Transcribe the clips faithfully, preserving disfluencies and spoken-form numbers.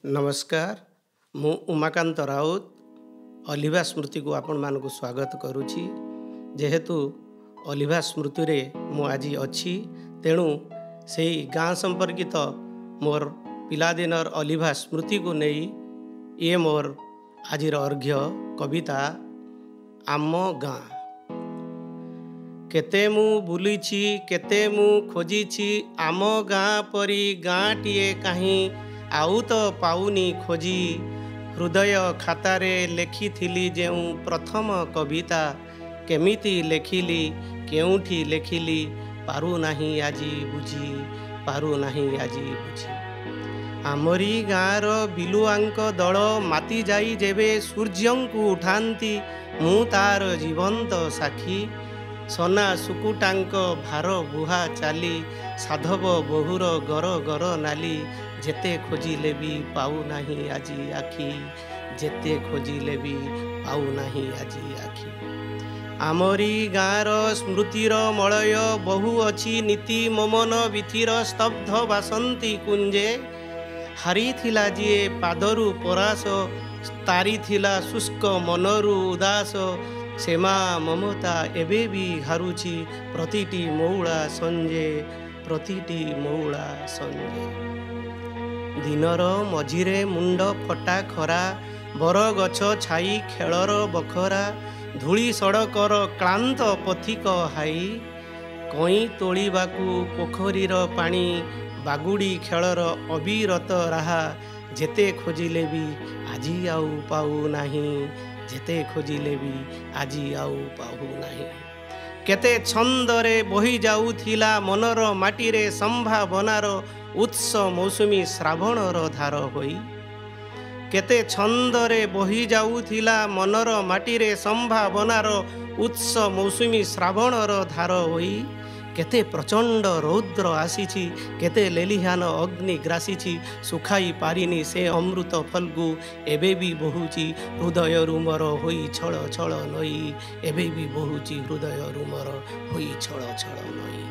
नमस्कार मु उमाकांत राउत अलिभा स्मृति को आपण मानक स्वागत करुछि। जेहेतु अलिभा स्मृति रे मु आज अच्छी तेणु से गाँ संपर्कित मोर पिलादिनर अलिभा स्मृति को नहीं ये मोर आजिर अर्घ्य कविता आम गाँ। केते मु बुलीछि केते मु खोजिछि आम गाँ परी गाँटीए काहीं आउ तो पाउनी खोजी हृदय खातारे लेखिथिली जेउ प्रथम कविता केमिति लेखिली केउठी लेखिली पारु नाही आजी बुझी पारु नाही आजी बुझी। आमरी गाँर बिलुआंक दल माती जाई जेबे सूर्यंकु उठांती मु तार जीवंत साखी सना सुकुटांक भार बुहा चाली साधव बहुर गर गर नाली जेते खोजिले भी पाऊ नाही आजी आखि जेते खोजिले भी पाऊ नाही आजी आखि। आमरी गाँर स्मृतिर मलय बहु अच्छी नीति ममन विथिर स्तब्ध बासंती कुंजे हारी थिला जिए पादरु परास तारी थिला शुष्क मनरु उदास सेमा ममता एबे भी हारुची प्रतिटी मौला संजे प्रतिटी मौला संजे। दिनर मझिरे मुंड फटा खरा बर गछ छाई खेलर बखरा धूली सड़कर क्लांत पथिक हाई कई तोलिबाकू पोखरीर पानी बागुड़ी खेलर अविरत राहा जेते खोजिले भी आजी आउ पाऊ नाही जेते खोजिले भी आजी आउ पाऊ नाही। केते छंदरे बही जाउथिला मनर माटीरे संभावनार उत्स मौसुमी श्रावणर धार होई केते छंदरे बही जाउथिला मनर माटीरे संभावनार उत्स मौसुमी श्रावणर धार होई केते प्रचंड रौद्र आसीछि केते लेलिहान अग्नि ग्रासीछि सुखाई पारिनी से अमृत फल्गु एबे भी बहुची हृदय रुमर होई छळ छळ नई एबे भी बहुची हृदय रुमर होई छळ छळ नई।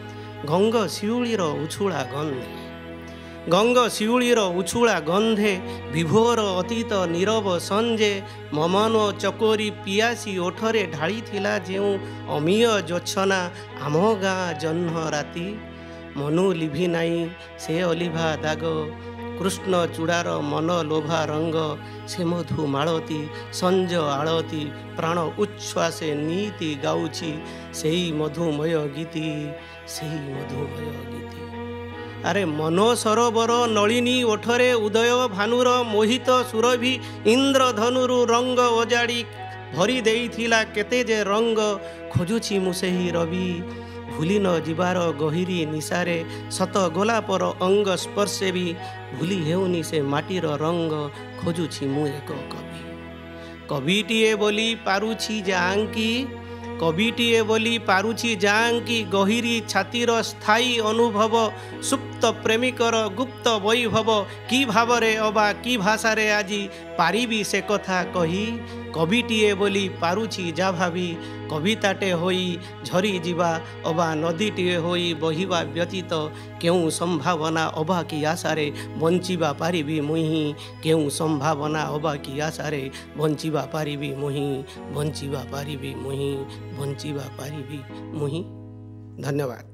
गंग शिउळीर उछुळा गंधे गंग शिउळीर उछुळा गंधे विभोर अतीत नीरव संजे ममन चकोरी पियासी ओठरे ढाली थिला जेउ अमीय जोच्छना आम गाँ जह्न राति मनु लिभि नाई से अलिभा दाग कृष्ण चूड़ार मन लोभा रंग से मधु मालती संज आलती प्राण उच्छ्वासे नीति गाउछि सेई मधुमय गीति सेई मधुमय गीति। अरे मनो सरोवर नलिनी ओठरे उदय भानुर मोहित सुरभि इंद्रधनुरु रंग ओजाड़ी भरी देइथिला केते जे रंग खोजुछि मुसेही रवि भूली न जीवार गहिरी निशारे सत गोलापर अंग स्पर्शे भी भूली हेउनी से माटीर रंग खोजुछि मु एक कवि कविटीए बोली पारुछि जांकी कविटीए बोली पारुछि जांकी गहिरी छातीर स्थायी अनुभव सुप्त प्रेमिकर गुप्त वैभव की भावरे अबा की भाषारे आजी पारिबी से कथा कही कविटीए बोली पारुछि जा भावी कविताटे होई झरी जीवा अबा नदीटीए होई बहिबा व्यतीत केउ संभावना अबा की आशारे बंचिबा पारिबी मुही केउ संभावना अबा की आशारे बंचिबा पारिबी मुही बंचिबा पारिबी मुही बंचिबा पारिबी मुही। धन्यवाद।